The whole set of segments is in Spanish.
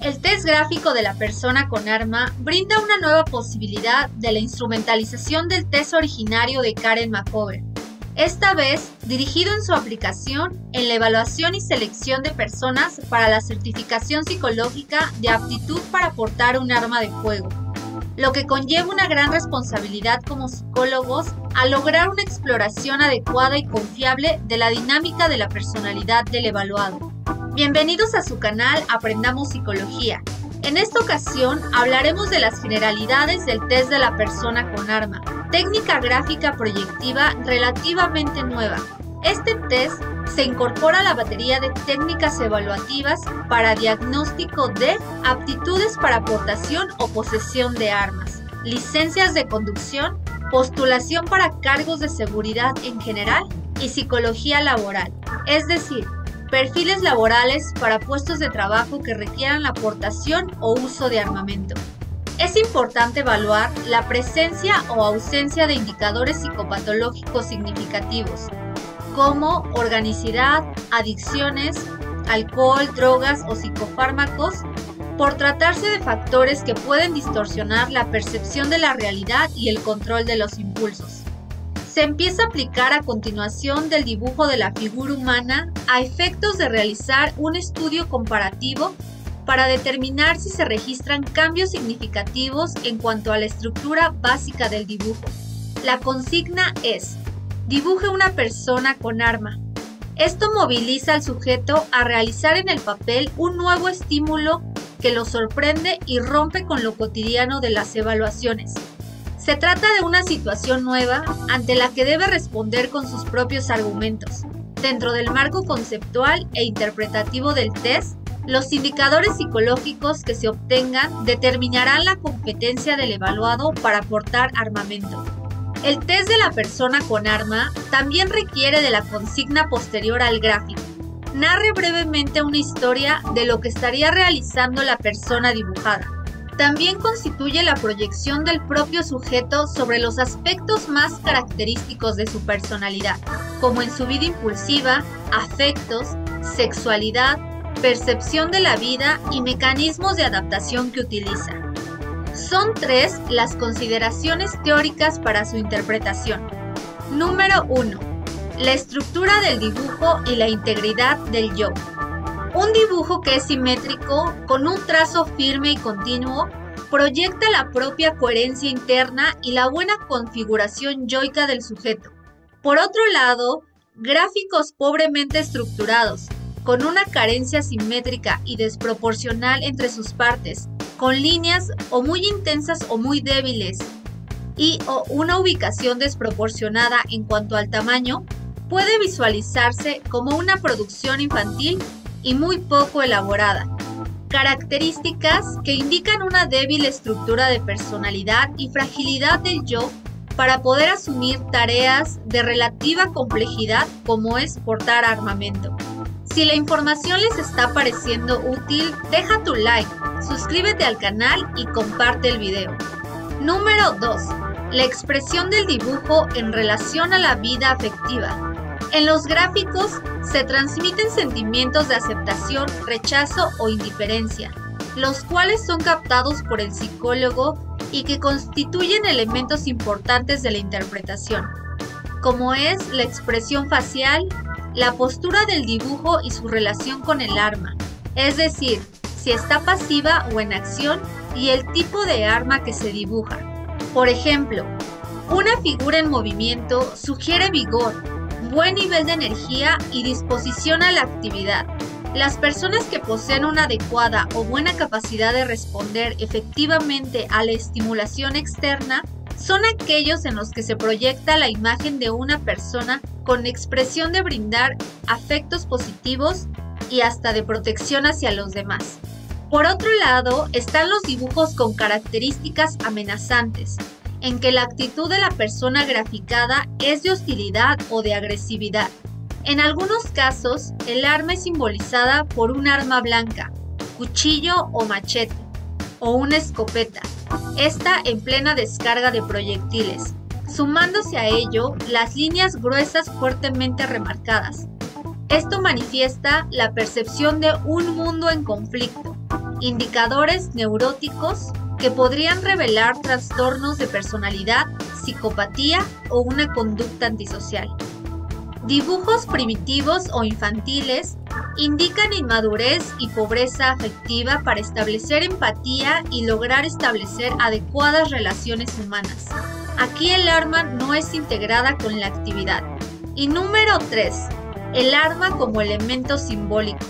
El test gráfico de la persona con arma brinda una nueva posibilidad de la instrumentalización del test originario de Karen Macover, esta vez dirigido en su aplicación en la evaluación y selección de personas para la certificación psicológica de aptitud para portar un arma de fuego, lo que conlleva una gran responsabilidad como psicólogos a lograr una exploración adecuada y confiable de la dinámica de la personalidad del evaluado. Bienvenidos a su canal Aprendamos Psicología. En esta ocasión hablaremos de las generalidades del test de la persona con arma, técnica gráfica proyectiva relativamente nueva. Este test se incorpora a la batería de técnicas evaluativas para diagnóstico de aptitudes para portación o posesión de armas, licencias de conducción, postulación para cargos de seguridad en general y psicología laboral, es decir, perfiles laborales para puestos de trabajo que requieran la portación o uso de armamento. Es importante evaluar la presencia o ausencia de indicadores psicopatológicos significativos, como organicidad, adicciones, alcohol, drogas o psicofármacos, por tratarse de factores que pueden distorsionar la percepción de la realidad y el control de los impulsos. Se empieza a aplicar a continuación del dibujo de la figura humana a efectos de realizar un estudio comparativo para determinar si se registran cambios significativos en cuanto a la estructura básica del dibujo. La consigna es: dibuje una persona con arma. Esto moviliza al sujeto a realizar en el papel un nuevo estímulo que lo sorprende y rompe con lo cotidiano de las evaluaciones. Se trata de una situación nueva ante la que debe responder con sus propios argumentos. Dentro del marco conceptual e interpretativo del test, los indicadores psicológicos que se obtengan determinarán la competencia del evaluado para portar armamento. El test de la persona con arma también requiere de la consigna posterior al gráfico. Narre brevemente una historia de lo que estaría realizando la persona dibujada. También constituye la proyección del propio sujeto sobre los aspectos más característicos de su personalidad, como en su vida impulsiva, afectos, sexualidad, percepción de la vida y mecanismos de adaptación que utiliza. Son 3 las consideraciones teóricas para su interpretación. Número 1. La estructura del dibujo y la integridad del yo. Un dibujo que es simétrico, con un trazo firme y continuo, proyecta la propia coherencia interna y la buena configuración yoica del sujeto. Por otro lado, gráficos pobremente estructurados, con una carencia simétrica y desproporcional entre sus partes, con líneas o muy intensas o muy débiles, o una ubicación desproporcionada en cuanto al tamaño, puede visualizarse como una producción infantil y muy poco elaborada. Características que indican una débil estructura de personalidad y fragilidad del yo para poder asumir tareas de relativa complejidad como es portar armamento. Si la información les está pareciendo útil, deja tu like, suscríbete al canal y comparte el video. Número 2. La expresión del dibujo en relación a la vida afectiva. En los gráficos se transmiten sentimientos de aceptación, rechazo o indiferencia, los cuales son captados por el psicólogo y que constituyen elementos importantes de la interpretación, como es la expresión facial, la postura del dibujo y su relación con el arma, es decir, si está pasiva o en acción y el tipo de arma que se dibuja. Por ejemplo, una figura en movimiento sugiere vigor, buen nivel de energía y disposición a la actividad. Las personas que poseen una adecuada o buena capacidad de responder efectivamente a la estimulación externa son aquellos en los que se proyecta la imagen de una persona con expresión de brindar afectos positivos y hasta de protección hacia los demás. Por otro lado, están los dibujos con características amenazantes, en que la actitud de la persona graficada es de hostilidad o de agresividad. En algunos casos, el arma es simbolizada por un arma blanca, cuchillo o machete, o una escopeta, esta en plena descarga de proyectiles, sumándose a ello las líneas gruesas fuertemente remarcadas. Esto manifiesta la percepción de un mundo en conflicto indicadores neuróticos que podrían revelar trastornos de personalidad, psicopatía o una conducta antisocial. Dibujos primitivos o infantiles indican inmadurez y pobreza afectiva para establecer empatía y lograr establecer adecuadas relaciones humanas. Aquí el arma no es integrada con la actividad. Y número 3. El arma como elemento simbólico.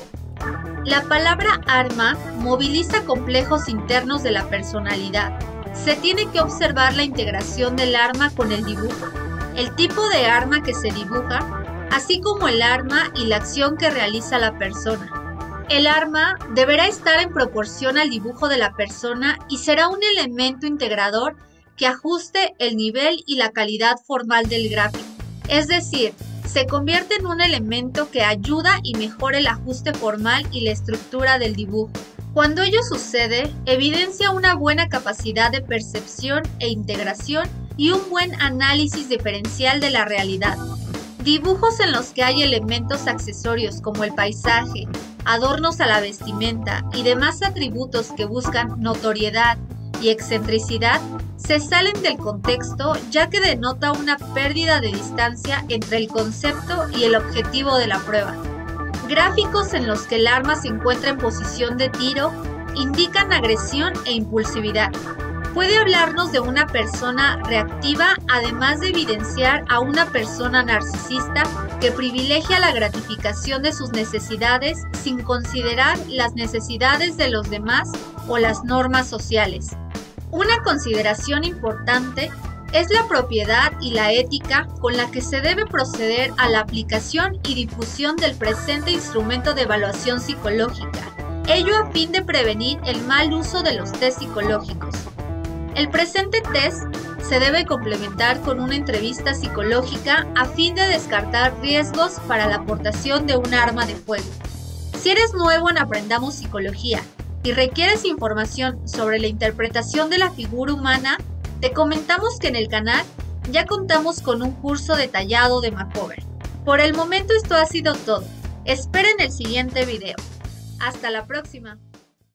La palabra arma moviliza complejos internos de la personalidad. Se tiene que observar la integración del arma con el dibujo, el tipo de arma que se dibuja, así como el arma y la acción que realiza la persona. El arma deberá estar en proporción al dibujo de la persona y será un elemento integrador que ajuste el nivel y la calidad formal del gráfico. Es decir, se convierte en un elemento que ayuda y mejora el ajuste formal y la estructura del dibujo. Cuando ello sucede, evidencia una buena capacidad de percepción e integración y un buen análisis diferencial de la realidad. Dibujos en los que hay elementos accesorios como el paisaje, adornos a la vestimenta y demás atributos que buscan notoriedad y excentricidad se salen del contexto, ya que denota una pérdida de distancia entre el concepto y el objetivo de la prueba. Gráficos en los que el arma se encuentra en posición de tiro indican agresión e impulsividad. Puede hablarnos de una persona reactiva, además de evidenciar a una persona narcisista que privilegia la gratificación de sus necesidades sin considerar las necesidades de los demás o las normas sociales. Una consideración importante es la propiedad y la ética con la que se debe proceder a la aplicación y difusión del presente instrumento de evaluación psicológica, ello a fin de prevenir el mal uso de los test psicológicos. El presente test se debe complementar con una entrevista psicológica a fin de descartar riesgos para la aportación de un arma de fuego. Si eres nuevo en Aprendamos Psicología y requieres información sobre la interpretación de la figura humana, te comentamos que en el canal ya contamos con un curso detallado de Macover. Por el momento esto ha sido todo. Esperen el siguiente video. Hasta la próxima.